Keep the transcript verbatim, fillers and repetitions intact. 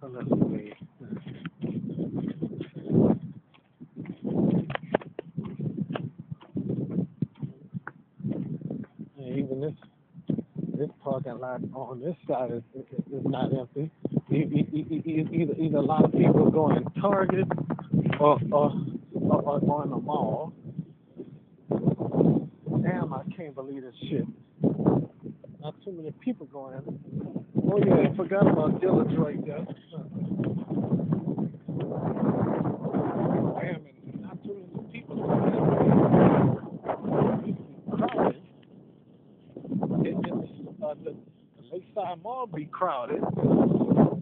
let's see. Yeah, even this this parking lot on this side is is, is not empty. E- e- e- e- Either either a lot of people going Target or or or, or, or in the mall. Damn, I can't believe this shit. Not too many people going. Oh yeah, I forgot about Dillard's right there. Damn, and not too many people going. It's crowded. It, it's, uh, the, the Lakeside Mall be crowded.